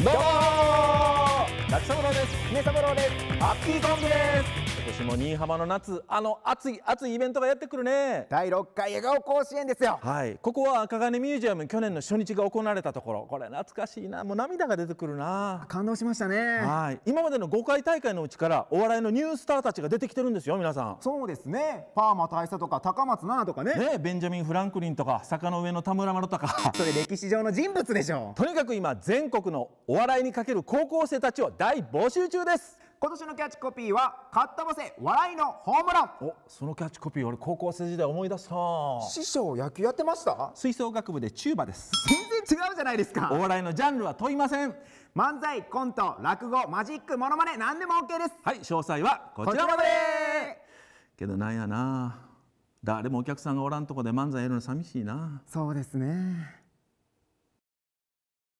どうも中三郎です。 ねさばろうです。 ハッピーコンビです。今年も新居浜の夏、熱いイベントがやってくるね。 第6回笑顔甲子園ですよ。 はい、ここは赤金ミュージアム、去年の初日が行われたところ、これ懐かしいな、もう涙が出てくるな。 感動しましたね。 はい、今までの5回大会のうちからお笑いのニュースターたちが出てきてるんですよ、皆さん。 そうですね。パーマ大佐とか高松菜奈とかね。 ね、ベンジャミン・フランクリンとか坂の上の田村麻呂とかそれ歴史上の人物でしょう。 とにかく今全国のお笑いにかける高校生たちを大募集中です。 今年のキャッチコピーはかっ飛ばせ笑いのホームラン。 お、そのキャッチコピー俺高校生時代思い出すな。 師匠野球やってました？ 吹奏楽部でチューバです。 全然違うじゃないですか。 お笑いのジャンルは問いません。 漫才、コント、落語、マジック、モノマネ何でも OK です。 はい、詳細はこちらまで。けどなんやな、誰もお客さんがおらんとこで漫才やるの寂しいな。 そうですね。